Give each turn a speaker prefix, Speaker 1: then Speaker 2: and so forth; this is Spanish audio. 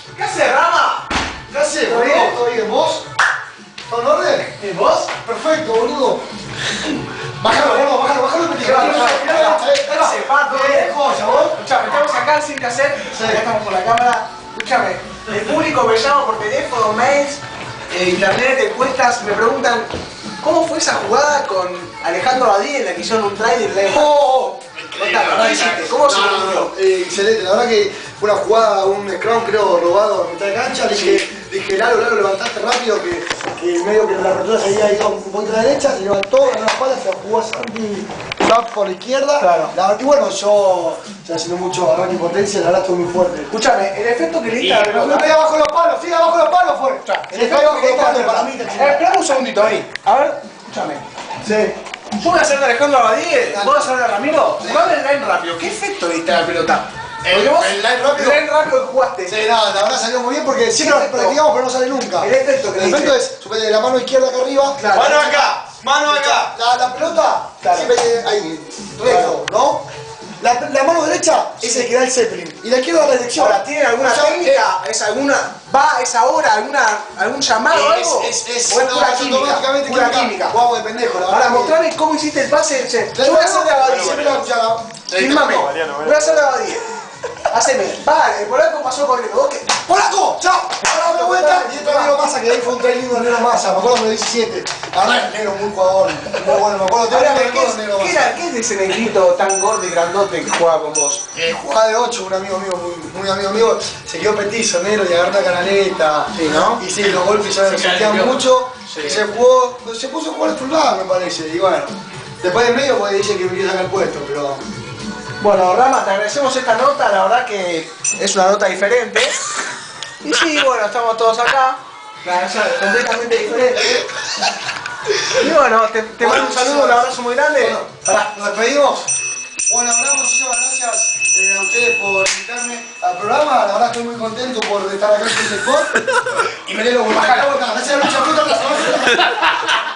Speaker 1: ¿Qué haces, Rama?
Speaker 2: ¿Qué haces,
Speaker 1: ¿Todo
Speaker 2: boludo?
Speaker 1: bien?
Speaker 2: ¿Todo bien? ¿Vos? ¿Todo en orden?
Speaker 1: ¿Y vos?
Speaker 2: Perfecto, boludo. Bájalo, boludo, bájalo y me
Speaker 1: ¿Qué haces, Pato?
Speaker 2: joya, vos.
Speaker 1: Escuchame, estamos acá sin que hacer.
Speaker 2: Sí.
Speaker 1: Ya estamos por la cámara. Escúchame, el público me llama por teléfono, mails, internet, encuestas, me preguntan ¿cómo fue esa jugada con Alejandro Badí en la que hicieron un trailer? Contame, ¿qué hiciste? ¿Cómo se ocurrió?
Speaker 2: Excelente, la verdad que fue una jugada, un scrum creo robado a mitad de cancha. Dije, Lalo, levantaste rápido, que medio que la apertura seguía ahí un poquito a la derecha, se levantó, ganó la espalda, se la jugó a Santi Zap por la izquierda.
Speaker 1: Claro.
Speaker 2: Y bueno, yo estoy haciendo mucho arranque y potencia, la verdad estuvo muy fuerte.
Speaker 1: Escúchame, el efecto que le diste a la
Speaker 2: Pero
Speaker 1: pelota.
Speaker 2: no pegué abajo los palos, sigue abajo los palos fue.
Speaker 1: El efecto que le diste a la pelota.
Speaker 2: para mí,
Speaker 1: Esperame un segundito ahí. A ver, escúchame.
Speaker 2: Sí.
Speaker 1: Yo voy a hacer de Alejandro Abadí, vos vas a hacer de Ramiro. Jugame el line rápido. ¿Qué efecto le diste a la pelota?
Speaker 2: El line rápido.
Speaker 1: El line rápido que jugaste.
Speaker 2: Sí, no, la verdad salió muy bien porque siempre
Speaker 1: efecto?
Speaker 2: practicamos pero no sale nunca.
Speaker 1: El efecto que
Speaker 2: El
Speaker 1: le
Speaker 2: efecto
Speaker 1: diste.
Speaker 2: es, suponete, la mano izquierda acá arriba.
Speaker 1: Claro.
Speaker 3: Mano acá, mano acá.
Speaker 2: La pelota,
Speaker 1: Claro.
Speaker 2: siempre ahí, recto, ¿no? La mano derecha es el que da el Zeppelin y la izquierda la dirección.
Speaker 1: Ahora, ¿tiene alguna
Speaker 2: O sea,
Speaker 1: técnica? ¿Es alguna? ¿Va a esa hora? ¿Algún llamado o algo? ¿O es pura química?
Speaker 2: automáticamente
Speaker 1: Pura química.
Speaker 2: Jugamos de pendejo, la
Speaker 1: Ahora,
Speaker 2: verdad.
Speaker 1: mostrame cómo hiciste el pase. Yo voy a hacer de Abadí.
Speaker 2: Siempre la cuchara.
Speaker 1: Filmame. Voy a hacer de Abadí. Haceme. Va, el polaco pasó corriendo. ¿Vos qué?
Speaker 2: ¡Polaco! ¡Chao! Ahora dame vuelta y esto es Negro Massa, que ahí fue un tren lindo de Negro Massa, me acuerdo de los 17. La verdad, el negro muy jugador, muy bueno, me acuerdo.
Speaker 1: Ahora,
Speaker 2: Tengo recuerdos de Negro Massa.
Speaker 1: ¿qué es de ese negrito tan gordo y grandote que juega con vos?
Speaker 2: Jugaba de 8, un amigo mío, muy amigo mío, se quedó petizo, negro, y agarró la canaleta.
Speaker 1: Sí, ¿no?
Speaker 2: Y sí, los golpes ya se sentían mucho, y se puso a jugar a otro lado, me parece, y bueno. Después de medio, pues dice que me quiere sacar el puesto, pero...
Speaker 1: Bueno, Rama, te agradecemos esta nota, la verdad que es una nota diferente. Y sí, bueno, estamos todos acá. Completamente diferente. Y bueno, te mando un saludo, un abrazo muy grande.
Speaker 2: Nos despedimos. Bueno, la verdad, muchísimas gracias a ustedes por invitarme al programa. La verdad, estoy muy contento por estar acá en el Sport. Y me le lo voy a bajar la boca. Gracias a la lucha puta.